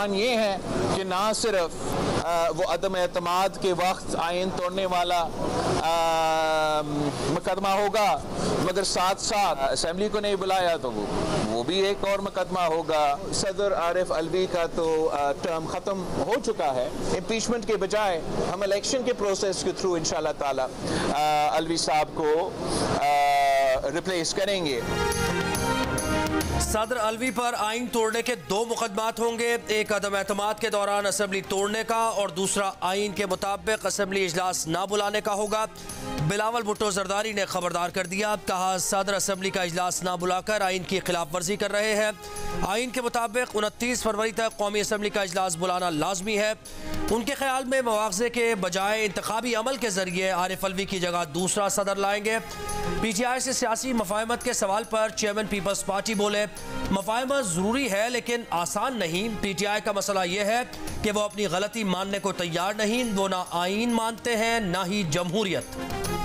इम्कान ये है कि ना सिर्फ वो अदम एतमाद के वक्त आइन तोड़ने वाला मुकदमा होगा, मगर साथ साथ असेंबली को नहीं बुलाया तो वो भी एक और मुकदमा होगा। सदर आरिफ अलवी का तो टर्म ख़त्म हो चुका है। इम्पीचमेंट के बजाय हम इलेक्शन के प्रोसेस के थ्रू इंशाल्लाह ताला अलवी साहब को रिप्लेस करेंगे। सदर अलवी पर आइन तोड़ने के 2 मुकदमात होंगे, एक अदम एतमाद के दौरान असेंबली तोड़ने का और दूसरा आइन के मुताबिक असेंबली इजलास ना बुलाने का होगा। बिलावल भुट्टो जरदारी ने खबरदार कर दिया, कहा सदर असेंबली का इजलास ना बुलाकर आइन की खिलाफ वर्जी कर रहे हैं। आइन के मुताबिक 29 फरवरी तक कौमी असेंबली का इजलास बुलाना लाजमी है। उनके ख्याल में मुआवजे के बजाय इंतखाबी अमल के जरिए आरिफ अलवी की जगह दूसरा सदर लाएंगे। PTI से सियासी मफाहमत के सवाल पर चेयरमैन पीपल्स पार्टी बोले, मफाहमत ज़रूरी है लेकिन आसान नहीं। PTI का मसला यह है कि वो अपनी गलती मानने को तैयार नहीं, वो ना आइन मानते हैं ना ही जमहूरियत।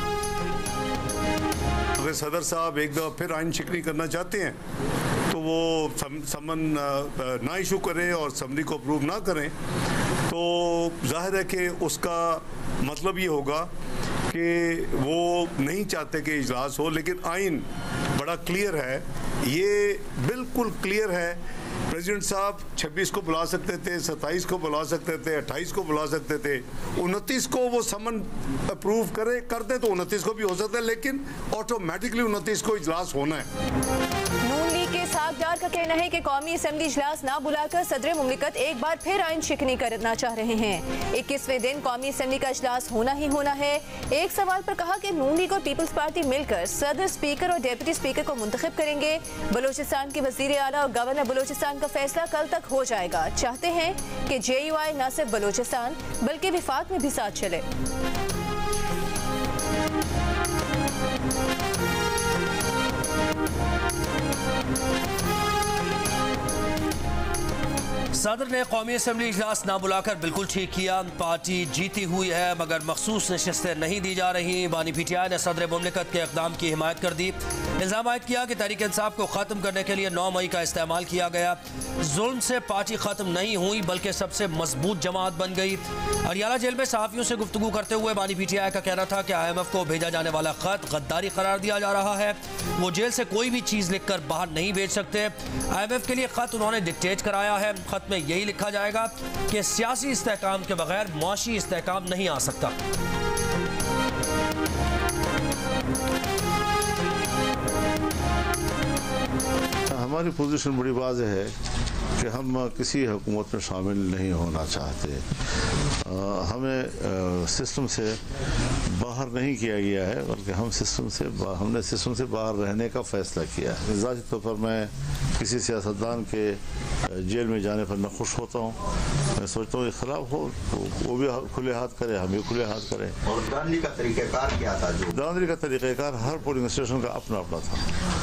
अगर सदर साहब एक दफ़ा फिर आइन शिकनी करना चाहते हैं तो वो समन ना इशू करें और असम्बली को अप्रूव ना करें, तो जाहिर है कि उसका मतलब ये होगा कि वो नहीं चाहते कि इजलास हो। लेकिन आइन बड़ा क्लियर है, ये बिल्कुल क्लियर है। प्रेसिडेंट साहब 26 को बुला सकते थे, 27 को बुला सकते थे, 28 को बुला सकते थे, 29 को वो समन अप्रूव करते तो 29 को भी हो सकता है, लेकिन ऑटोमेटिकली 29 को इजलास होना है। नून लीग के सागदार का कहना है कि कौमी असेंबली इजलास ना बुलाकर सदर मुमलिकत एक बार फिर आइन शिकनी करना चाह रहे हैं। 21वें दिन कौमी असेंबली का इजलास होना ही होना है। एक सवाल पर कहा कि नून लीग और पीपल्स पार्टी मिलकर सदर, स्पीकर और डेप्यूटी स्पीकर को मुंतखब करेंगे। बलूचिस्तान के वजीर आला और गवर्नर बलूचिस्तान का फैसला कल तक हो जाएगा। चाहते हैं कि JUI न सिर्फ बलूचिस्तान बल्कि विफाक में भी साथ चले। सदर ने कौमी असेंबली इजलास ना बुलाकर बिल्कुल ठीक किया। पार्टी जीती हुई है मगर मखसूस नशिस्तें नहीं दी जा रही। बानी PTI ने सदर मुमलिकत के इक़दाम की हिमायत कर दी। इल्ज़ाम आयद किया कि तहरीक इंसाफ को ख़त्म करने के लिए 9 मई का इस्तेमाल किया गया। जुल्म से पार्टी ख़त्म नहीं हुई बल्कि सबसे मजबूत जमात बन गई। अरियाला जेल में सहाफ़ियों से गुफ्तगू करते हुए बानी PTI का कहना था कि IMF को भेजा जाने वाला ख़त गद्दारी करार दिया जा रहा है। वो जेल से कोई भी चीज़ लिख कर बाहर नहीं भेज सकते। IMF के लिए ख़त उन्होंने डिक्टेट कराया है। ख़त में यही लिखा जाएगा कि सियासी इस्तेहकाम के बगैर मुआशी इस्तेहकाम नहीं आ सकता। हमारी पोजीशन बड़ी वाज़ेह है कि हम किसी हुकूमत में शामिल नहीं होना चाहते। हमें सिस्टम से बाहर नहीं किया गया है बल्कि हमने सिस्टम से बाहर रहने का फ़ैसला किया है। ज़ाती तौर पर मैं किसी सियासतदान के जेल में जाने पर न खुश होता हूँ। मैं सोचता हूँ इख्तिलाफ हो तो वो भी खुले हाथ करे, हम भी खुले हाथ करें। और धांधली का तरीक़ाकार क्या था? धांधली का तरीक़ाकार हर पोलिंग स्टेशन का अपना अपना था।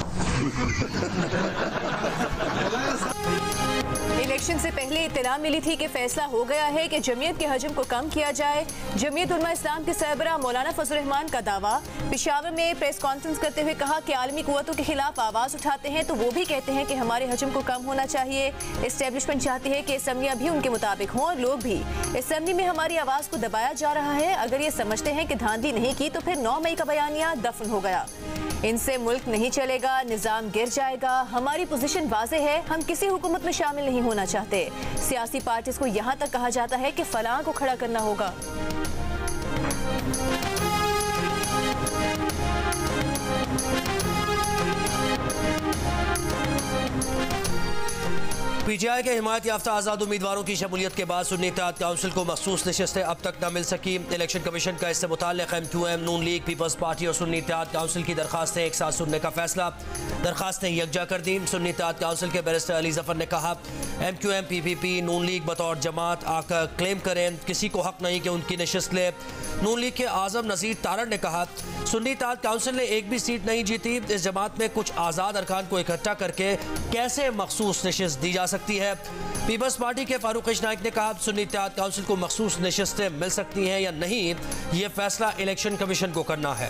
इलेक्शन से पहले इत्तला मिली थी कि फैसला हो गया है कि जमीयत के हजम को कम किया जाए। जमीयत उलमा इस्लाम के सरबराह मौलाना फजल रहमान का दावा। पेशावर में प्रेस कॉन्फ्रेंस करते हुए कहा कि आलमी कुव्वतों के खिलाफ आवाज़ उठाते हैं तो वो भी कहते हैं कि हमारे हजम को कम होना चाहिए। इस्टेब्लिशमेंट चाहती है कि असम्बलियाँ भी उनके मुताबिक हों और लोग भी। असम्बली में हमारी आवाज़ को दबाया जा रहा है। अगर ये समझते हैं कि धांधली नहीं की तो फिर 9 मई का बयानिया दफन हो गया। इनसे मुल्क नहीं चलेगा, निज़ाम गिर जाएगा। हमारी पोजीशन वाज़े है, हम किसी हुकूमत में शामिल नहीं होना चाहते। सियासी पार्टीज को यहाँ तक कहा जाता है कि फलां को खड़ा करना होगा। PTI के हिमायत याफ्ता आज़ाद उम्मीदवारों की शमूलियत के बाद सुन्नी इत्तेहाद काउंसिल को मखसूस नशिस्तें अब तक न मिल सकी। इलेक्शन कमीशन का इससे मुताल्लिक़ MQM, Noon league, peoples party और सुन्नी इत्तेहाद काउंसिल की दरखास्तें एक साथ सुनने का फैसला। दरखास्तें यकजा कर दी। सुन्नी इत्तेहाद काउंसिल के बैरिस्टर अली ज़फ़र ने कहा MQM, PPP, नून लीग बतौर जमात आकर क्लेम करें, किसी को हक नहीं कि उनकी नशिस्त ले। नून लीग के आज़म नज़ीर तारड़ ने कहा सुन्नी इत्तेहाद काउंसिल ने एक भी सीट नहीं जीती। इस जमात में कुछ आज़ाद अरकान को इकट्ठा करके कैसे मखसूस नशिस्त दी जा सकती है। पीपल्स पार्टी के फारूक नाइक ने कहा सुन्नी इत्तेहाद काउंसिल को मखसूस नशिस्तें मिल सकती हैं या नहीं, ये फैसला इलेक्शन कमीशन को करना है।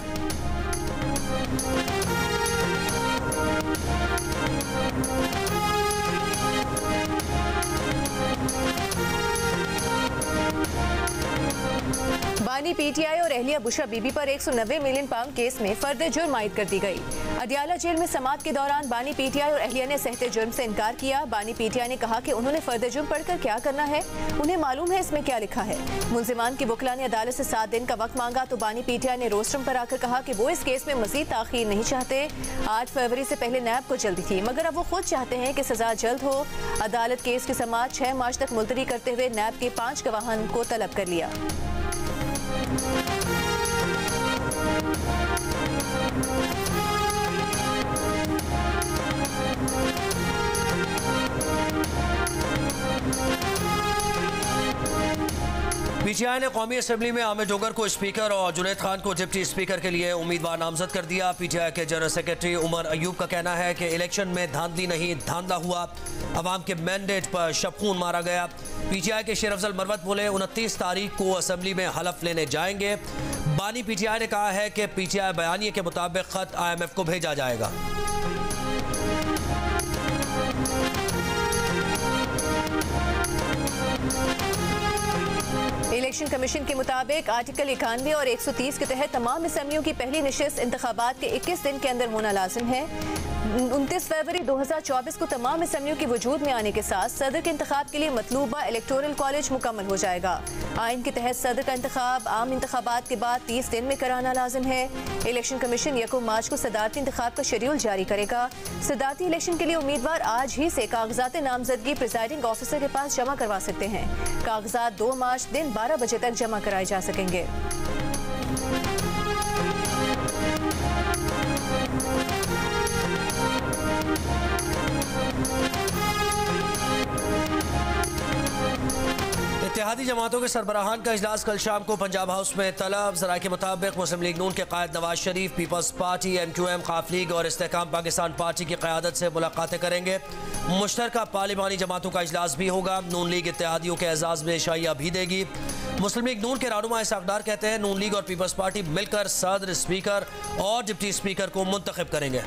बानी पीटीआई और अहलिया बुशरा बीबी पर 190 मिलियन पाउंड केस में फर्द जुर्म आयद कर दी गई। अदियाला जेल में समाअत के दौरान बानी पीटीआई और अहलिया ने सहते जुर्म से इनकार किया। बानी पीटीआई ने कहा कि उन्होंने फर्द जुर्म पढ़कर क्या करना है, उन्हें मालूम है इसमें क्या लिखा है। मुलजिमान की वकला ने अदालत से 7 दिन का वक्त मांगा तो बानी पीटीआई ने रोस्टरम पर आकर कहा कि वो इस केस में मजीद ताखीर नहीं चाहते। 8 फरवरी से पहले नैब को जल्दी थी, मगर अब वो खुद चाहते हैं कि सजा जल्द हो। अदालत केस की समाअत 6 मार्च तक मुलतवी करते हुए नैब के 5 गवाहान को तलब कर लिया। पीटीआई ने कौमी असम्बली में आमिर डोगर को स्पीकर और जुनैद खान को डिप्टी स्पीकर के लिए उम्मीदवार नामजद कर दिया। पीटीआई के जनरल सेक्रेटरी उमर अयूब का कहना है कि इलेक्शन में धांधली नहीं धांधला हुआ, अवाम के मैंडेट पर शबखून मारा गया। पीटीआई के शेर अफजल मरवत बोले 29 तारीख को असम्बली में हलफ लेने जाएंगे। बानी पीटीआई ने कहा है कि पीटीआई बयानिए के मुताबिक खत IMF को भेजा जाएगा। इलेक्शन कमीशन के मुताबिक आर्टिकल 91 और 130 के तहत तमाम असम्बलियों की पहली नशिस्त इंतखाबात के 21 दिन के अंदर होना लाजिम है। 29 फरवरी 2024 को तमाम असम्बलियों के वजूद में आने के साथ सदर के इंतखाब के लिए मतलूबा इलेक्टोरल कॉलेज मुकम्मल हो जाएगा। आइन के तहत सदर का इंतखाब आम इंतखाबात के बाद 30 दिन में कराना लाजिम है। इलेक्शन कमीशन 1 मार्च को सदारती इंतखाब का शेड्यूल जारी करेगा। सदारती इलेक्शन के लिए उम्मीदवार आज ही से कागजात नामजदगी प्रिजाइडिंग ऑफिसर के पास जमा करवा सकते हैं। कागजात 2 मार्च दिन 12 बजे तक जमा कराए जा सकेंगे। इत्तेहादी जमातों के सरबराहान का इजलास कल शाम को पंजाब हाउस में तलब। ज़राए के मुताबिक मुस्लिम लीग नून के कायद Nawaz Sharif, peoples party, MQM, खाफ लीग और इस्तेहकाम पाकिस्तान पार्टी की क़यादत से मुलाकातें करेंगे। मुश्तरका पार्लिमानी जमातों का इजलास भी होगा। नून लीग इत्तेहादियों के एजाज में शाइया भी देगी। मुस्लिम लीग नून के रहनुमा इसाक़दार कहते हैं नून लीग और पीपल्स पार्टी मिलकर सदर, स्पीकर और डिप्टी स्पीकर को मुंतखब करेंगे।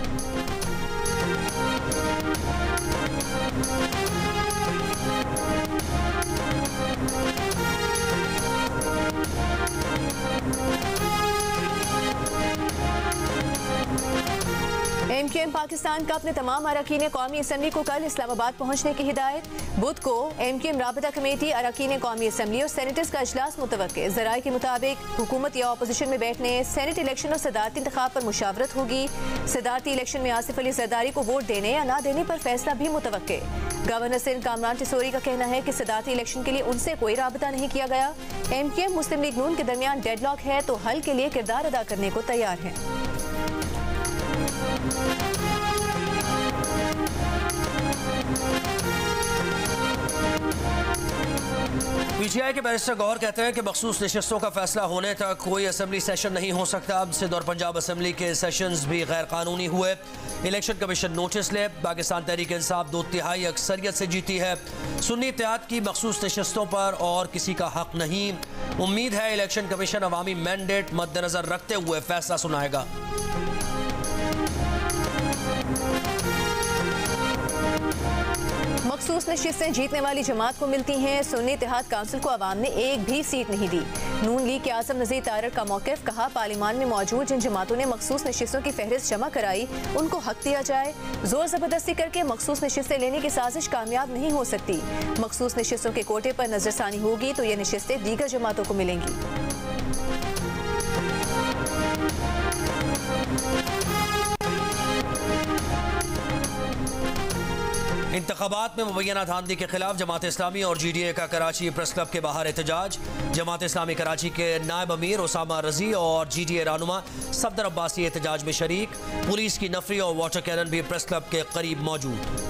MQM पाकिस्तान का अपने तमाम अरकान कौमी असम्बली को कल इस्लामाबाद पहुँचने की हिदायत। बुध को MQM राबता कमेटी, अरकान कौमी असम्बली और सेनेटर्स का इजलास मुतवक्के। ज़राए के मुताबिक हुकूमत या अपोजिशन में बैठने, सेनेट इलेक्शन और सदारती इंतखाब पर मुशावरत होगी। सदारती इलेक्शन में आसिफ अली जरदारी को वोट देने या ना देने पर फैसला भी मुतवक्के। गवर्नर सिंध कामरान टिसोरी का कहना है कि सदारती इलेक्शन के लिए उनसे कोई राबता नहीं किया गया। MQM मुस्लिम लीग नून के दरमियान डेडलॉक है तो हल के लिए किरदार अदा करने को तैयार है। पीटीआई के बैरिस्टर गौहर कहते हैं कि मखसूस नशिस्तों का फैसला होने तक कोई असम्बली सेशन नहीं हो सकता। सिंध और पंजाब असम्बली के सेशंस भी गैर कानूनी हुए। इलेक्शन कमीशन नोटिस ले। पाकिस्तान तहरीक इंसाफ 2/3 अक्सरियत से जीती है। सुन्नी इत्तेहाद की मखसूस नशिस्तों पर और किसी का हक नहीं। उम्मीद है इलेक्शन कमीशन अवामी मैंडेट मद्देनजर रखते हुए फैसला सुनाएगा। मखसूस नशिस्तें जीतने वाली जमात को मिलती हैं। सुन्नी इत्तेहाद काउंसिल को अवाम ने एक भी सीट नहीं दी। नून लीग के आज़म नज़ीर तारड़ का मौक़िफ़, कहा पार्लियामान में मौजूद जिन जमातों ने मखसूस नशिस्तों की फहरिस्त जमा कराई उनको हक दिया जाए। जोर ज़बरदस्ती करके मखसूस नशिस्तें लेने की साजिश कामयाब नहीं हो सकती। मखसूस नशिस्तों के कोटे पर नजरसानी होगी तो ये नशिस्तें दीगर जमातों को मिलेंगी। इंतखाबात में मुबैना धांधली के खिलाफ जमात इस्लामी और GDA का कराची प्रेस क्लब के बाहर एहतजाज। जमात इस्लामी कराची के नायब अमीर उसामा रजी और GDA रहनुमा सफदर अब्बासी एहतजाज में शरीक। पुलिस की नफरी और वाटर कैनन भी प्रेस क्लब के करीब मौजूद।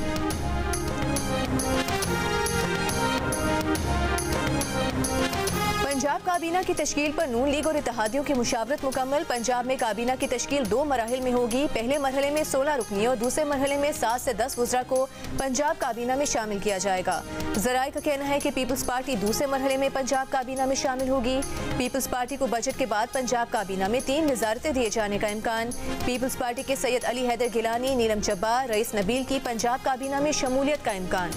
पंजाब काबीना की तश्कील पर नून लीग और इत्तेहादियों की मुशावरत मुकम्मल। पंजाब में काबीना की तश्कील 2 मराहिल में होगी। पहले मरहले में 16 रुकनी और दूसरे मरहले में 7 से 10 वज़रा को पंजाब काबीना में शामिल किया जाएगा। ज़राए का कहना है कि पीपल्स पार्टी दूसरे मरहले में पंजाब काबीना में शामिल होगी। पीपल्स पार्टी को बजट के बाद पंजाब काबीना में 3 वज़ारतें दिए जाने का इम्कान। पीपल्स पार्टी के सैयद अली हैदर गिलानी, नीलम जब्बार, रईस नबील की पंजाब काबीना में शमूलियत का इम्कान।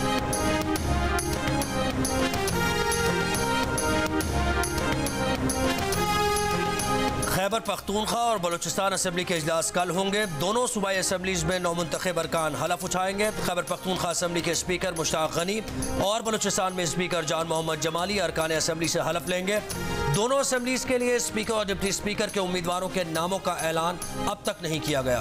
खैबर पख्तूनख्वा और बलूचिस्तान असम्बली के इजलास कल होंगे। दोनों सूबाई असम्बलीज में नौमुंतखब अरकान हलफ उठाएंगे। खैबर पख्तूनख्वा असम्बली के स्पीकर मुश्ताक गनी और बलूचिस्तान में स्पीकर जान मोहम्मद जमाली अरकान असम्बली से हलफ लेंगे। दोनों असम्बलीज के लिए स्पीकर और डिप्टी स्पीकर के उम्मीदवारों के नामों का ऐलान अब तक नहीं किया गया।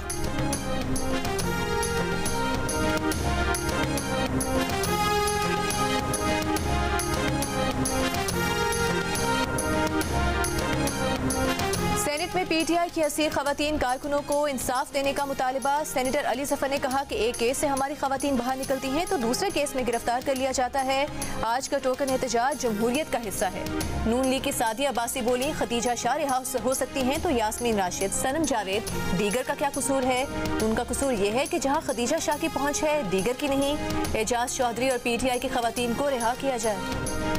सेनेट में पीटीआई की 80 खवातीन कारकुनों को इंसाफ देने का मुतालबा। सेनेटर अली जफर ने कहा कि एक केस से हमारी खवातीन बाहर निकलती हैं तो दूसरे केस में गिरफ्तार कर लिया जाता है। आज का टोकन एहतजाज जमहूरियत का हिस्सा है। नून लीग की सादिया अब्बासी बोली, खदीजा शाह रिहा हो सकती हैं तो यास्मीन राशिद, सनम जावेद, दीगर का क्या कसूर है? उनका कसूर ये है कि जहां खदीजा शाह की पहुंच है दीगर की नहीं। एजाज चौधरी और पीटीआई की खवातीन को रिहा किया जाए।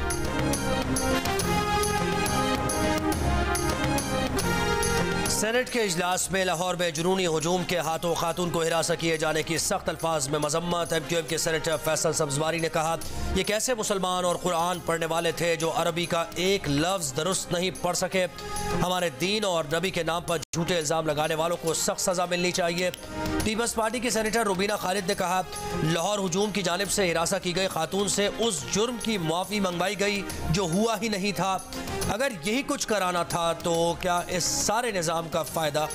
सेनेट के इजलास में लाहौर में जुनूनी हजूम के हाथों खातून को हिरासत किए जाने की सख्त अल्फाज में मजम्मत। MQM के सेनेटर फैसल सब्जवारी ने कहा, ये कैसे मुसलमान और कुरान पढ़ने वाले थे जो अरबी का एक लफ्ज़ दुरुस्त नहीं पढ़ सके। हमारे दीन और नबी के नाम पर झूठे इल्ज़ाम लगाने वालों को सख्त सज़ा मिलनी चाहिए। पीपल्स पार्टी की सेनेटर रुबीना खालिद ने कहा, लाहौर हजूम की जानिब से हिरासत की गई खातून से उस जुर्म की मुआफ़ी मंगवाई गई जो हुआ ही नहीं था। अगर यही कुछ कराना था तो क्या इस सारे निज़ाम का फ़ायदा?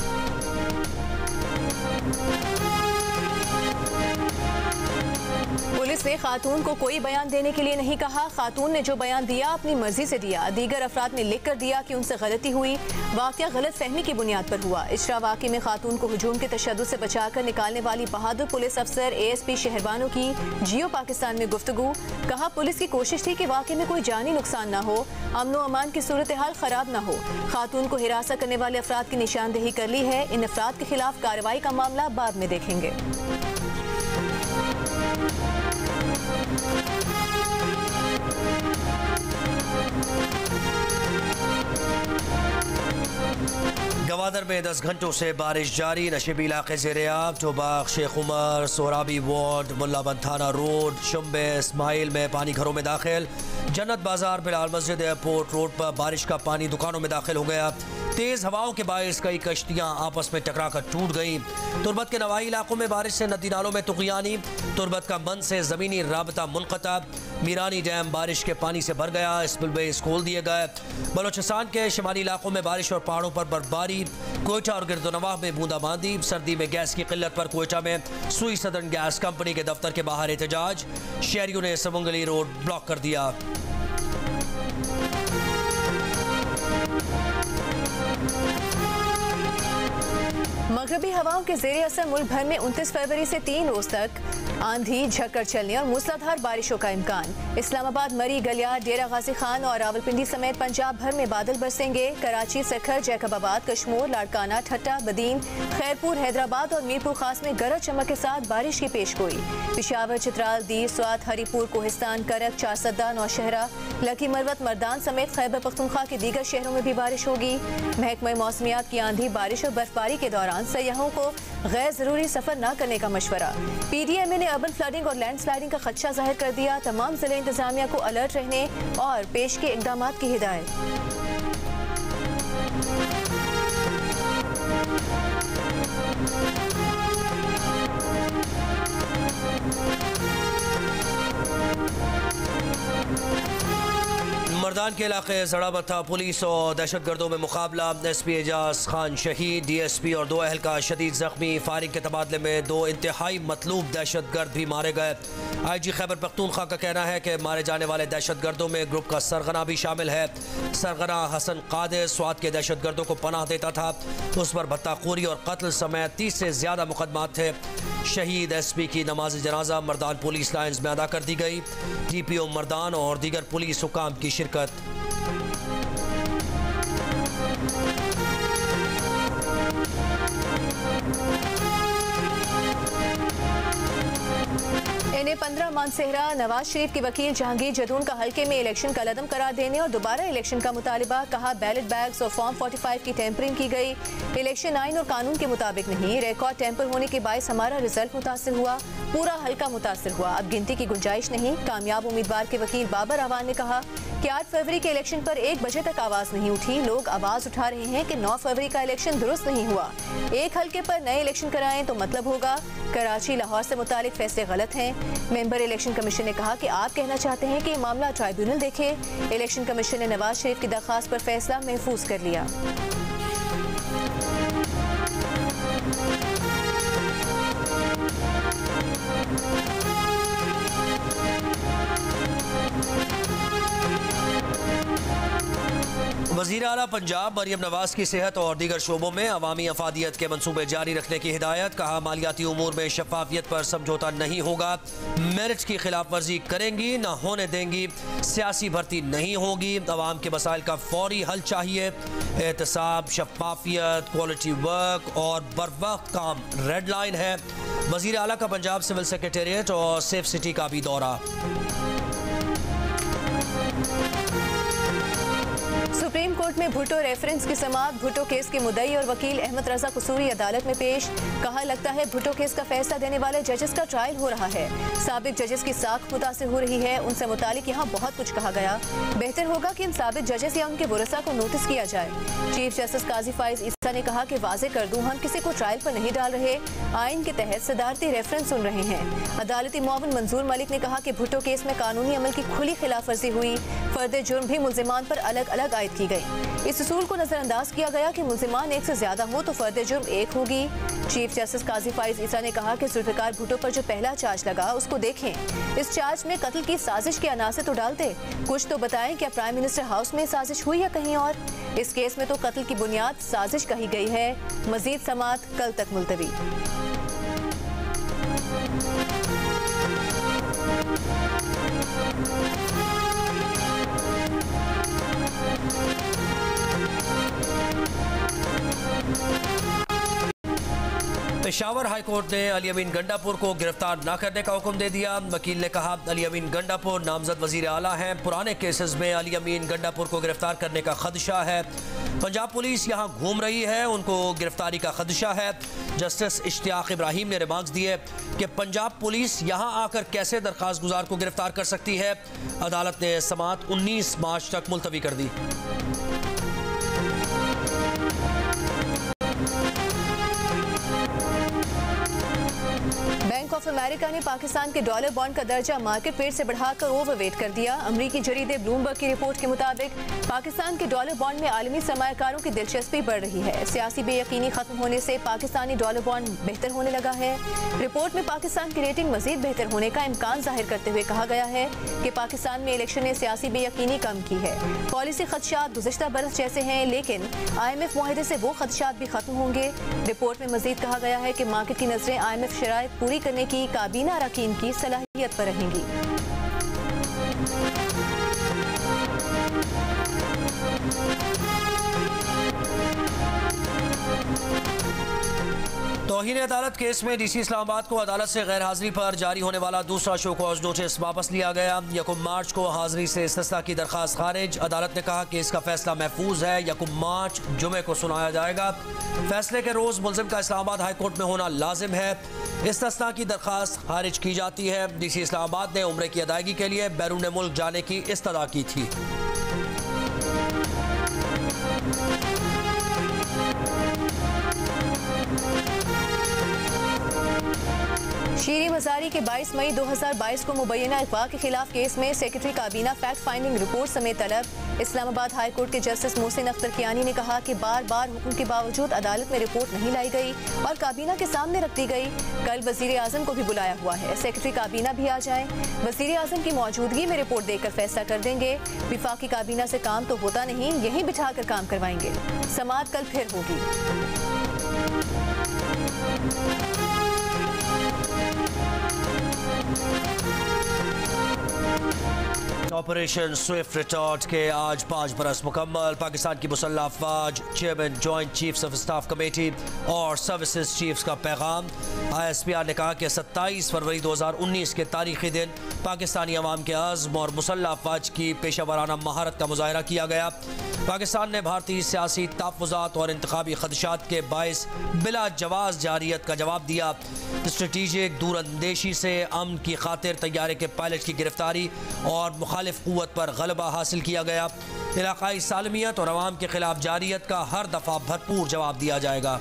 पुलिस ने खातून को कोई बयान देने के लिए नहीं कहा। खातून ने जो बयान दिया अपनी मर्जी से दिया। दीगर अफराद ने लिख कर दिया कि उनसे गलती हुई। वाक़या गलत फहमी की बुनियाद पर हुआ। इशरा वाक़े में खातून को हुजूम के तशद्दुद से बचाकर निकालने वाली बहादुर पुलिस अफसर ASP शहरबानो की जियो पाकिस्तान में गुफ्तगू। कहा, पुलिस की कोशिश थी कि वाक़े में कोई जानी नुकसान न हो, अमन व अमान की सूरत हाल खराब न हो। खातून को हिरासत करने वाले अफराद की निशानदेही कर ली है। इन अफराद के खिलाफ कार्रवाई का मामला बाद में देखेंगे। गवादर में 10 घंटों से बारिश जारी। नशीबी इलाके से रेयाब, चौबाग, शेख उमर, सोराबी वार्ड, मुल्लाबंद थाना रोड, शुम्बे, इस्माइल में पानी घरों में दाखिल। जन्नत बाजार, बिलाल मस्जिद, एयरपोर्ट रोड पर बारिश का पानी दुकानों में दाखिल हो गया। तेज हवाओं के बायस कई कश्तियां आपस में टकरा कर टूट गईं। तुर्बत के नवाही इलाकों में बारिश से नदी नालों में तुगयानी। तुर्बत का बंद से जमीनी राबता मुनक़ता। मीरानी डैम बारिश के पानी से भर गया। स्पिलवेज खोल दिए गए। बलोचिस्तान के शिमाली इलाकों में बारिश और पहाड़ों पर बर्फबारी। कोयटा और गिरदोनवाह में बूंदाबांदी। सर्दी में गैस की किल्लत पर कोयटा में सुई सदर्न गैस कंपनी के दफ्तर के बाहर एहतजाज। शहरियों ने समुंगली रोड ब्लॉक कर दिया। मगरबी हवाओं के जेर असर मुल्क भर में 29 फरवरी से 3 रोज तक आंधी, झक्कड़ चलने और मूसलाधार बारिशों का इम्कान। इस्लामाबाद, मरी, गलियार, डेरा गाजी खान और रावलपिंडी समेत पंजाब भर में बादल बरसेंगे। कराची, सखर, जैकबाबाद, कश्मोर, लाड़काना, ठट्टा, बदीन, खैरपुर, हैदराबाद और मीरपुर खास में गरज चमक के साथ बारिश की पेशगोई। पिशावर, चित्राल, दीर, स्वात, हरीपुर, कोहिस्तान, करक, चारसद्दा, नौशहरा, लकी मरवत, मर्दान समेत खैबर पख्तूनख्वा के दीगर शहरों में भी बारिश होगी। महकमा मौसमियात की आंधी, बारिश और बर्फबारी के दौरान सयाहों को गैर जरूरी सफर न करने का मशवरा। PDMA ने अर्बन फ्लडिंग और लैंड स्लाइडिंग का खदशा जाहिर कर दिया। तमाम जिले इंतजामिया को अलर्ट रहने और पेश के इकदाम की हिदायत। मर्दान के इलाके जड़ाबत्ता, पुलिस और दहशत गर्दों में मुकाबला। SP एजाज खान शहीद, DSP और 2 अहलकार शदीद जख्मी। फायरिंग के तबादले में 2 इंतहाई मतलूब दहशत गर्द भी मारे गए। IG खैबर पख्तूनख्वा का कहना है कि मारे जाने वाले दहशत गर्दों में ग्रुप का सरगना भी शामिल है। सरगना हसन कादिर स्वात के दहशत गर्दों को पनाह देता था। उस पर भत्ताखोरी और कत्ल समेत 30 से ज्यादा मुकदमात थे। शहीद SP की नमाज जनाजा मर्दान पुलिस लाइन्स में अदा कर दी गई। TPO मर्दान और दीगर पुलिस हुकाम की शिरकत। 15 मानसेहरा नवाज शरीफ के वकील जहांगीर जदून का हल्के में इलेक्शन का लदम करार देने और दोबारा इलेक्शन का मुतालिबा। कहा बैलेट बैग्स और फॉर्म 45 की टेम्परिंग की गई। इलेक्शन आइन और कानून के मुताबिक नहीं, रिकॉर्ड टेम्पर होने के बायस हमारा रिजल्ट मुतासिर हुआ, पूरा हल्का मुतासिर हुआ, अब गिनती की गुंजाइश नहीं। कामयाब उम्मीदवार के वकील बाबर अवान ने कहा कि 8 फरवरी के इलेक्शन पर 1 बजे तक आवाज नहीं उठी। लोग आवाज उठा रहे हैं कि 9 फरवरी का इलेक्शन दुरुस्त नहीं हुआ। एक हल्के पर नए इलेक्शन कराएं तो मतलब होगा कराची लाहौर से मुतालिक फैसले गलत हैं। मेंबर इलेक्शन कमीशन ने कहा कि आप कहना चाहते हैं कि ये मामला ट्राइब्यूनल देखे। इलेक्शन कमीशन ने नवाज शरीफ की दरख्वास्त पर फैसला महफूज कर लिया। वज़ीर आला पंजाब मरियम नवाज की सेहत और दीगर शोबों में अवामी अफादियत के मनसूबे जारी रखने की हिदायत। कहा मालियाती उमूर में शफाफियत पर समझौता नहीं होगा, मेरिट की खिलाफ वर्जी करेंगी न होने देंगी, सियासी भर्ती नहीं होगी, अवाम के मसाइल का फौरी हल चाहिए। एहतसाब, शफाफियत, क्वालिटी वर्क और बरवक्त काम रेड लाइन है। वज़ीर आला का पंजाब सिविल सेक्रेटेरिएट और सेफ सिटी का भी दौरा। सुप्रीम कोर्ट में भुट्टो रेफरेंस की समाअत। भुट्टो केस के मुद्दई और वकील अहमद रजा कसूरी अदालत में पेश। कहा लगता है भुट्टो केस का फैसला देने वाले जजेस का ट्रायल हो रहा है। साबिक जजेस की साख मुतासिर हो रही है, उनसे मुतालिक यहाँ बहुत कुछ कहा गया। बेहतर होगा कि इन साबिक जजेस या उनके वरसा को नोटिस किया जाए। चीफ जस्टिस काजी फाइज ईसा ने कहा कि वाजे कर दूं, हम किसी को ट्रायल पर नहीं डाल रहे, आइन के तहत सदारती रेफरेंस सुन रहे हैं। अदालती मुआविन मंजूर मलिक ने कहा कि भुट्टो केस में कानूनी अमल की खुली खिलाफ वर्जी हुई। फर्द जुर्म भी मुल्जिमान पर अलग अलग आयद की गई। इस उसूल को नजरअंदाज किया गया कि मुल्जिमान 1 से ज्यादा हो तो फर्द जुर्म 1 होगी। चीफ जस्टिस काजी फाइज ईसा ने कहा कि जुल्फिकार भुट्टो पर जो पहला चार्ज लगा उसको देखें। इस चार्ज में कत्ल की साजिश के अनासे तो डालते, कुछ तो बताएं क्या प्राइम मिनिस्टर हाउस में साजिश हुई या कहीं और। इस केस में तो कत्ल की बुनियाद साजिश कही गई है। मजीद समाअत कल तक मुलतवी। पेशावर हाई कोर्ट ने अली अमीन गंडापुर को गिरफ्तार न करने का हुक्म दे दिया। वकील ने कहा अली अमीन गंडापुर नामजद वजीर आला हैं, पुराने केसेस में अली अमीन गंडापुर को गिरफ्तार करने का खदशा है। पंजाब पुलिस यहाँ घूम रही है, उनको गिरफ्तारी का खदशा है। जस्टिस इश्तियाक इब्राहिम ने रिमार्क्स दिए कि पंजाब पुलिस यहाँ आकर कैसे दरख्वास्त गुजार को गिरफ्तार कर सकती है। अदालत ने समाअत 19 मार्च तक मुलतवी कर दी। बैंक ऑफ अमेरिका ने पाकिस्तान के डॉलर बॉन्ड का दर्जा मार्केट रेट से बढ़ाकर ओवरवेट कर दिया। अमरीकी जरीदे ब्लूमबर्ग की रिपोर्ट के मुताबिक पाकिस्तान के डॉलर बॉन्ड में आलमी सरमायाकारों की दिलचस्पी बढ़ रही है। सियासी बेयकीनी खत्म होने से पाकिस्तानी डॉलर बॉन्ड बेहतर होने लगा है। रिपोर्ट में पाकिस्तान की रेटिंग मजीद बेहतर होने का इम्कान जाहिर करते हुए कहा गया है कि पाकिस्तान में इलेक्शन ने सियासी बेयकीनी कम की है। पॉलिसी खदशात गुज़िश्ता बरस जैसे हैं, लेकिन IMF मुआहदे से वो खदशात भी खत्म होंगे। रिपोर्ट में मजीद कहा गया है कि मार्केट की नजरें IMF शराइत पूरी करने की काबीना अरकान की सलाहियत पर रहेंगी। तौहीन अदालत केस में DC इस्लामाबाद को अदालत से गैर हाजिरी पर जारी होने वाला दूसरा शो कॉज नोटिस वापस लिया गया। 1 मार्च को हाजिरी से इस्तिस्ना की दरख्वास्त खारिज। अदालत ने कहा कि इसका फैसला महफूज है। 1 मार्च जुमे को सुनाया जाएगा। फैसले के रोज मुल्जिम का इस्लामाबाद हाई कोर्ट में होना लाजिम है। इस्तिस्ना की दरख्वास्त खारिज की जाती है। DC इस्लामाबाद ने उम्रे की अदायगी के लिए बैरून मुल्क जाने की इस्तदा की थी। शीरी मजारी के 22 मई 2022 को मुबैना अगवा के खिलाफ केस में सेक्रेटरी काबीना फैक्ट फाइंडिंग रिपोर्ट समेत तलब। इस्लामाबाद हाई कोर्ट के जस्टिस मोहसिन अख्तर कियानी ने कहा कि बार बार हुक्म के बावजूद अदालत में रिपोर्ट नहीं लाई गई और काबीना के सामने रख दी गई। कल वजीर आजम को भी बुलाया हुआ है, सेक्रेटरी काबीना भी आ जाए। वजीर आजम की मौजूदगी में रिपोर्ट देकर फैसला कर देंगे। विफाकी काबीना से काम तो होता नहीं, यहीं बिठा कर काम करवाएंगे। समाअत कल फिर होगी। ऑपरेशन स्विफ्ट रिटॉर्ट के आज 5 बरस मुकम्मल। पाकिस्तान की मुसल्लह अफवाज chairman joint chiefs of staff committee और सर्विसेज चीफ्स का पैगाम। ISPR ने कहा कि 27 फरवरी 2019 के तारीखी दिन पाकिस्तानी अवाम के अज़्म और मुसल्लह अफवाज की पेशा वराना महारत का मुजाहरा किया गया। पाकिस्तान ने भारतीय सियासी तहफ़्फ़ुज़ात और इंतखाबी खदशात के बाइस बिला जवाज़ जारियत का जवाब दिया। स्ट्रेटेजिक दूरअंदेशी से अमन की खातिर तैयारे के पायलट की गिरफ्तारी और मुखालिफ क़ुव्वत पर गलबा हासिल किया गया। इलाक़ाई सालमियत और अवाम के खिलाफ जारियत का हर दफ़ा भरपूर जवाब दिया जाएगा।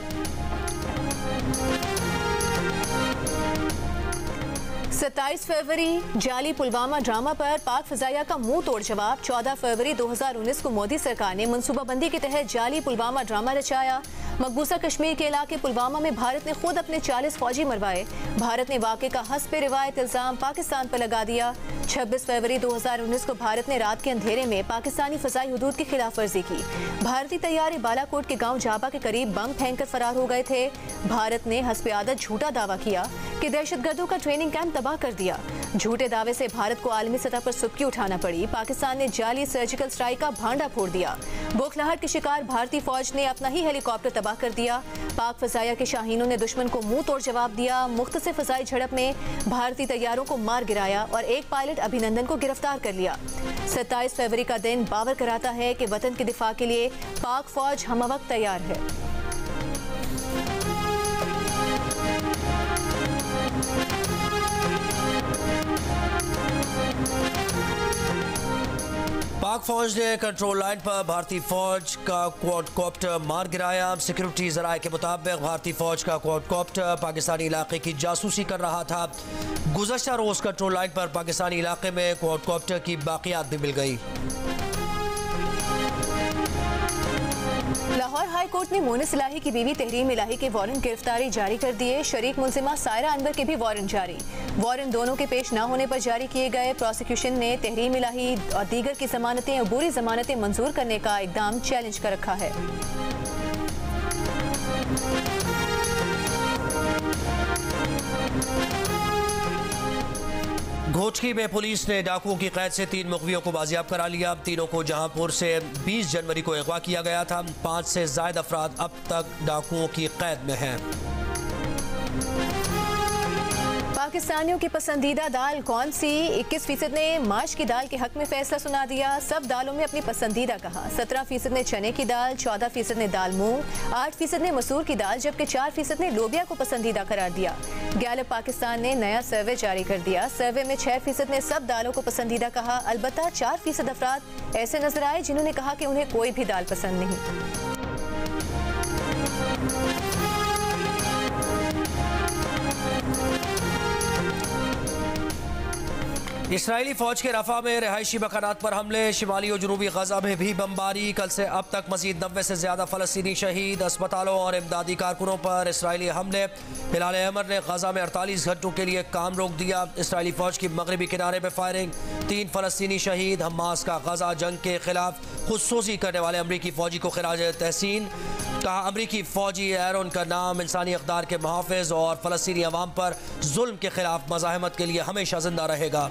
27 फरवरी जाली पुलवामा ड्रामा पर पाक फ़िज़ाइया का मुंह तोड़ जवाब। 14 फरवरी 2019 को मोदी सरकार ने मनसूबाबंदी के तहत जाली पुलवामा ड्रामा रचाया। मकबूजा कश्मीर के इलाके पुलवामा में भारत ने खुद अपने 40 फौजी मरवाए। भारत ने वाक़े का हस्ब रिवायत इल्ज़ाम पाकिस्तान पर लगा दिया। 26 फरवरी 2019 को भारत ने रात के अंधेरे में पाकिस्तानी फ़ज़ाई हुदूद की खिलाफ वर्जी की। भारतीय तैयारे बालाकोट के गाँव जाबा के करीब बम फेंक कर फरार हो गए थे। भारत ने हस्ब आदत झूठा दावा किया कि दहशतगर्दों का ट्रेनिंग कैंप तबाह कर दिया। झूठे दावे से भारत को आलमी सतह पर सुबकी उठाना पड़ी। पाकिस्तान ने जाली सर्जिकल स्ट्राइक का भांडा फोड़ दिया। बौखलाहट के शिकार भारतीय फौज ने अपना ही हेलीकॉप्टर तबाह कर दिया। पाक फ़ज़ाइया के शाहीनों ने दुश्मन को मुंह तोड़ जवाब दिया। मुख्तसर फ़ज़ाई झड़प में भारतीय तैयारों को मार गिराया और एक पायलट अभिनंदन को गिरफ्तार कर लिया। 27 फरवरी का दिन बावर कराता है कि वतन के दिफा के लिए पाक फौज हमवक्त तैयार है। पाक फौज ने कंट्रोल लाइन पर भारतीय फौज का क्वाडकॉप्टर मार गिराया। सिक्योरिटी ज़राए के मुताबिक भारतीय फौज का क्वाडकॉप्टर पाकिस्तानी इलाके की जासूसी कर रहा था। गुज़श्ता रोज़ कंट्रोल लाइन पर पाकिस्तानी इलाके में क्वाडकॉप्टर की बाक़ियात भी मिल गई। लाहौर हाई कोर्ट ने मोनिस इलाही की बीवी तहरीम इलाही के वारंट गिरफ्तारी जारी कर दिए। शरीक मुलजिमा सायरा अनवर के भी वारंट जारी। वारंट दोनों के पेश न होने पर जारी किए गए। प्रोसिक्यूशन ने तहरीम इलाही और दीगर की जमानतें अबूरी जमानतें मंजूर करने का इकदाम चैलेंज कर रखा है। घोचकी में पुलिस ने डाकुओं की कैद से 3 मुग़वियों को बाजियाब करा लिया। तीनों को जहांपुर से 20 जनवरी को अगवा किया गया था। 5 से ज़ायद अफराद अब तक डाकुओं की कैद में हैं। पाकिस्तानियों की पसंदीदा दाल कौन सी? 21% ने माश की दाल के हक में फैसला सुना दिया। सब दालों में अपनी पसंदीदा कहा। 17% ने चने की दाल, 14% ने दाल मूंग, 8% ने मसूर की दाल, जबकि 4% ने लोबिया को पसंदीदा करार दिया। गैलप पाकिस्तान ने नया सर्वे जारी कर दिया। सर्वे में 6% ने सब दालों को पसंदीदा कहा। अलबत्ता 4% अफराद ऐसे नजर आए जिन्होंने कहा कि उन्हें कोई भी दाल पसंद नहीं। इसराइली फौज के रफा में रहायशी मकानात पर हमले। शिमाली और जनूबी गजा में भी बमबारी। कल से अब तक मजीद 90 से ज्यादा फलस्तीनी शहीद। अस्पतालों और इमदादी कारकुनों पर इसराइली हमले। हिलाल अहमर ने गजा में 48 घंटों के लिए काम रोक दिया। इसराइली फौज की मगरबी किनारे में फायरिंग, 3 फलस्तीनी शहीद। हमास का गजा जंग के खिलाफ खुदसोजी करने वाले अमरीकी फौजी को खिराज तहसीन। कहा अमरीकी फौजी एरोन का नाम इंसानी इक़दार के मुहाफ़िज़ और फलस्तीनी अवाम पर जुल्म के खिलाफ मज़ाहमत के लिए हमेशा जिंदा रहेगा।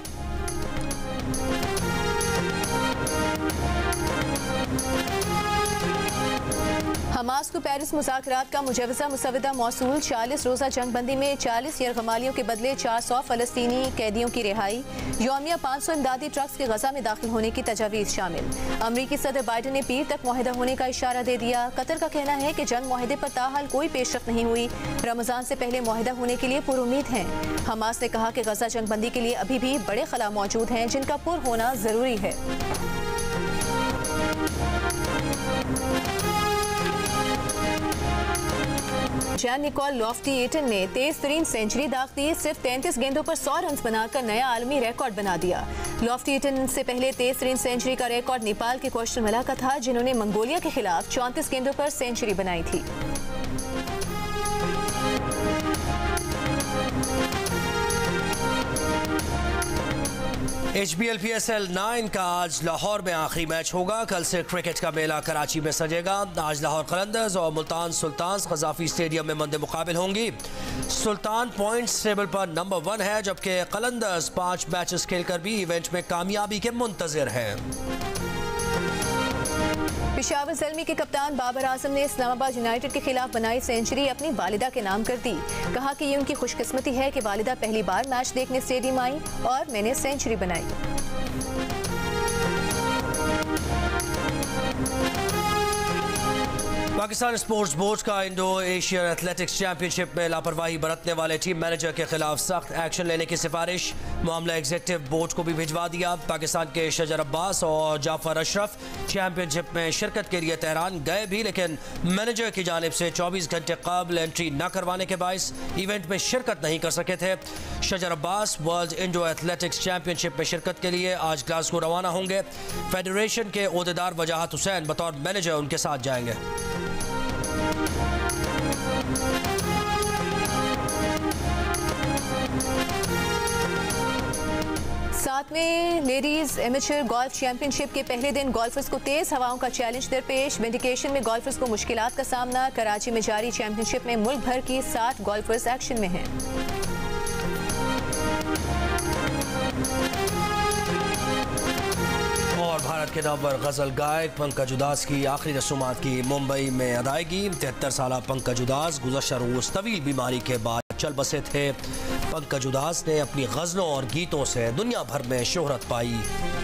हमास को पेरिस मुज़ाकरात का मुजवज़ा मुसवदा मौसूल। 40 रोज़ा जंग बंदी में 40 यरगमालियों के बदले 400 फ़लस्तीनी कैदियों की रिहाई। यौमिया 500 इमदादी ट्रक्स के गजा में दाखिल होने की तजावीज़ शामिल। अमरीकी सदर बाइडन ने पीर तक मुआहिदा होने का इशारा दे दिया। कतर का कहना है कि जंग मुआहिदे पर ताहाल कोई पेशरफ्त नहीं हुई। रमज़ान से पहले मुआहिदा होने के लिए पुरुमीद हैं। हमास ने कहा कि गजा जंग बंदी के लिए अभी भी बड़े खला मौजूद हैं जिनका पुर होना ज़रूरी है। जैन निकोल लॉफ्टी-एटन ने तेज तरीन सेंचुरी दाग दी। सिर्फ 33 गेंदों पर 100 रन बनाकर नया आलमी रिकॉर्ड बना दिया। लॉफ्टी-एटन से पहले तेज तरीन सेंचुरी का रिकॉर्ड नेपाल के क्वेश्चन मला का था, जिन्होंने मंगोलिया के खिलाफ 34 गेंदों पर सेंचुरी बनाई थी। HBL PSL 9 का आज लाहौर में आखिरी मैच होगा। कल से क्रिकेट का मेला कराची में सजेगा। आज लाहौर कलंदर्स और मुल्तान सुल्तान्स कजाफी स्टेडियम में मंदे मुकाबिल होंगी। सुल्तान पॉइंट्स टेबल पर नंबर 1 है, जबकि कलंदर्स 5 मैचेस खेलकर भी इवेंट में कामयाबी के मुंतजिर है। पेशावर ज़ल्मी के कप्तान बाबर आजम ने इस्लामाबाद यूनाइटेड के खिलाफ बनाई सेंचुरी अपनी वालिदा के नाम कर दी। कहा कि ये उनकी खुशकिस्मती है कि वालिदा पहली बार मैच देखने स्टेडियम आई और मैंने सेंचुरी बनाई। पाकिस्तान स्पोर्ट्स बोर्ड का इंडो एशियन एथलेटिक्स चैंपियनशिप में लापरवाही बरतने वाले टीम मैनेजर के खिलाफ सख्त एक्शन लेने की सिफारिश। मामला एग्जीक्यूटिव बोर्ड को भी भिजवा दिया। पाकिस्तान के शजर अब्बास और जाफर अशरफ चैंपियनशिप में शिरकत के लिए तेहरान गए भी, लेकिन मैनेजर की जानिब से 24 घंटे कबल एंट्री न करवाने के बायस इवेंट में शिरकत नहीं कर सके थे। Shajar Abbas world Indo athletics championship में शिरकत के लिए आज ग्लासगो रवाना होंगे। फेडरेशन के ओहदेदार वजाहत हुसैन बतौर मैनेजर उनके साथ जाएंगे। सातवें लेडीज एमेचर गोल्फ चैंपियनशिप के पहले दिन गोल्फर्स को तेज हवाओं का चैलेंज दरपेश। विंडिकेशन में गोल्फर्स को मुश्किलात का सामना। कराची में जारी चैंपियनशिप में मुल्क भर की 60 गोल्फर्स एक्शन में हैं। और भारत के नाम पर गजल गायक पंकज उदास की आखिरी रसूमात की मुंबई में अदायगी। 73 साल पंकज उदास गुज़श्ता रोज तवील बीमारी के बाद चल बसे थे। पंकज उदास ने अपनी गजलों और गीतों से दुनिया भर में शोहरत पाई।